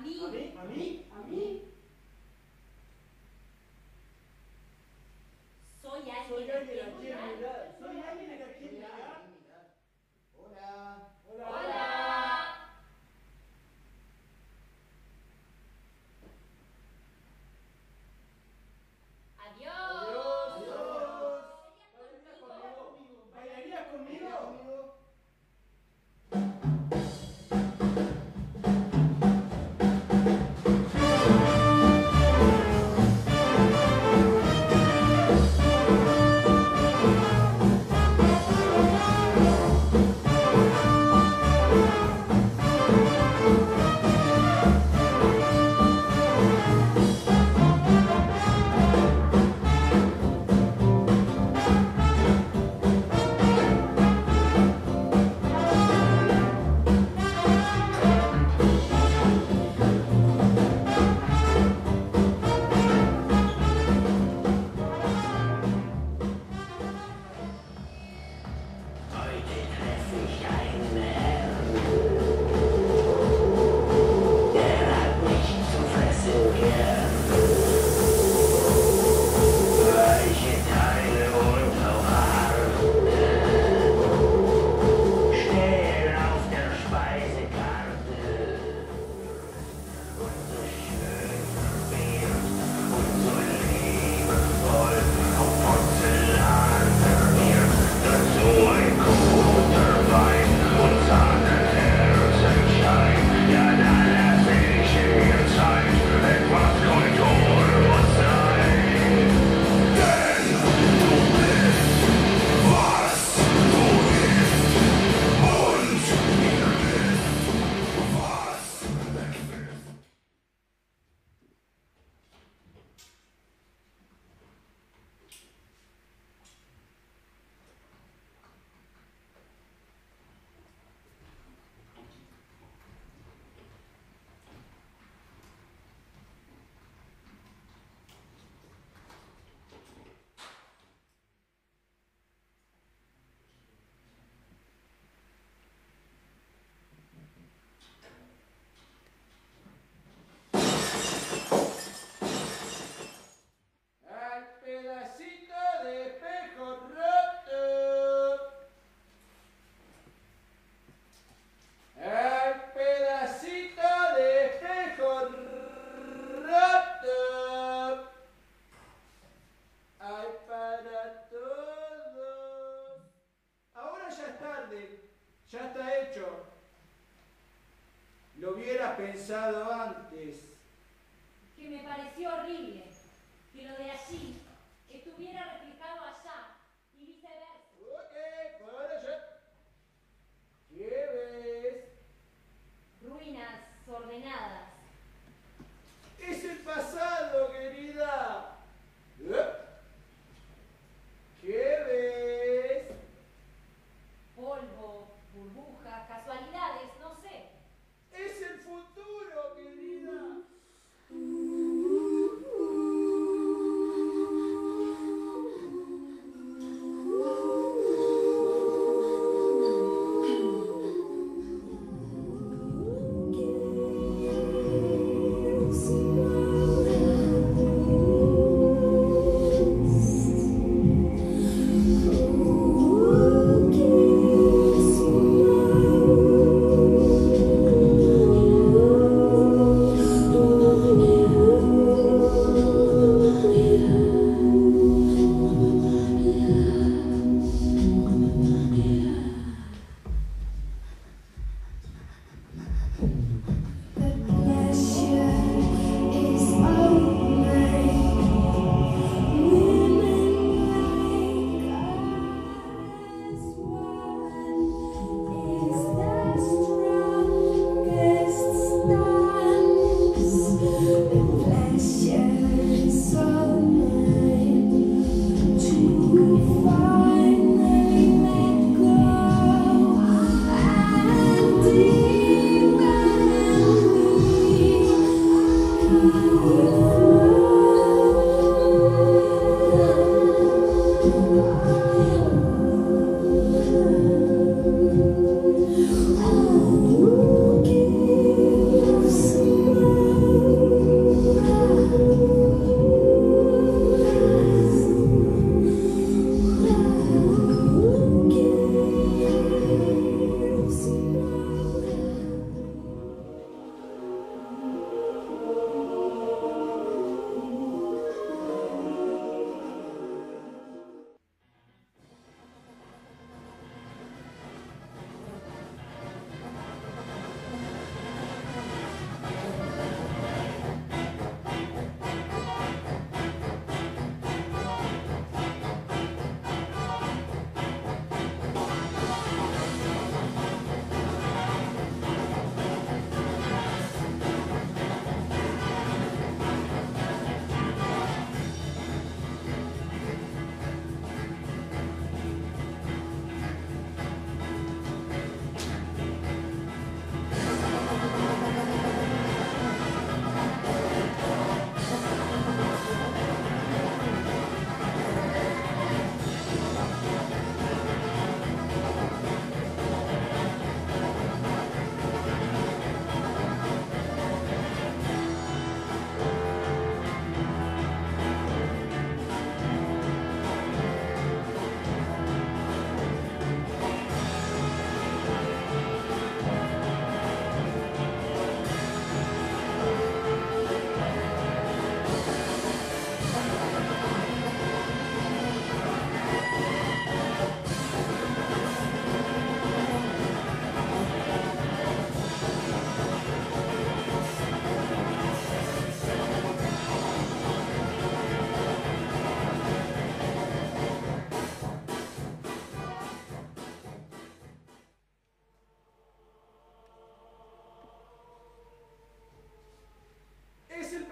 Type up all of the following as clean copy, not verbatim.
mí. ¿A mí? ¿A mí? ¿A mí? Soy alguien Soy alguien a a quien quien mirar. mirar. Soy alguien a quien mirar. Hola. Hola. Hola. Adiós. Adiós. ¿Bailarías conmigo? ¿Bailarías conmigo? ¿Conmigo? Heute treffe ich einen Herrn, der hat mich zu fressen gern. Weiche Teile und auch harte stehen auf der Speisekarte. Und so schön verwehrt und so liebevoll auf Porzellan serviert. Dazu ein guter Wein und Sahneherzenschein. Ja, dann lass ich mir Zeit, etwas Kultur muss sein. Denn du bist, was du bist. Und ihr wisst, was weg ist. Al pedacito de espejo roto. Al pedacito de espejo roto. Hay para todos. Ahora ya es tarde. Ya está hecho. Lo hubiera pensado antes. Que me pareció horrible que lo de allí estuviera replicado allá y viceversa. Ok, para allá. ¿Qué ves? Ruinas ordenadas. Es el pasado, querida. ¿Qué ves? Polvo, burbujas, casualidades, no sé. Es el futuro, querida.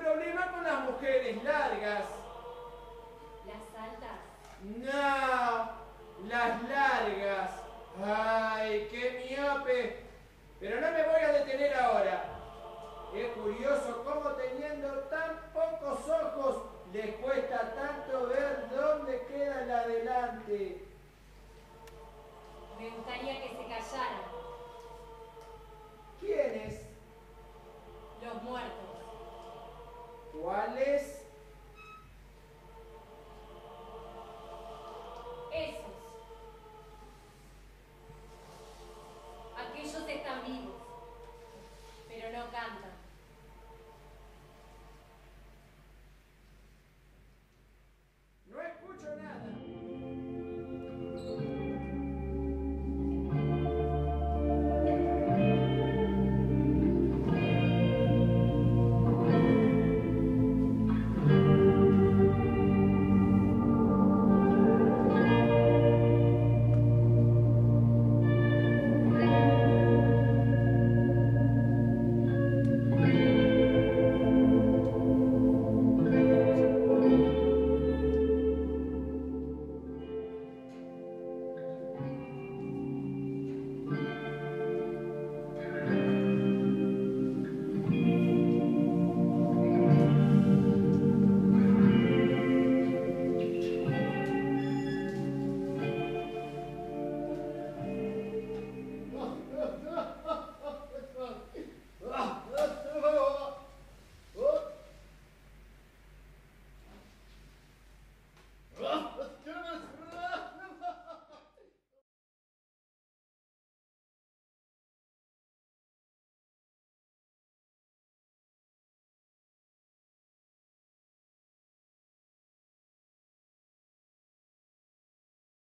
problema con las mujeres largas. Las altas. No, las largas. Ay, qué miope. Pero no me voy a detener ahora. Es curioso cómo teniendo tan pocos ojos les cuesta tanto ver dónde queda el adelante. Me gustaría que se callaran. ¿Quiénes? Los muertos. ¿Cuáles?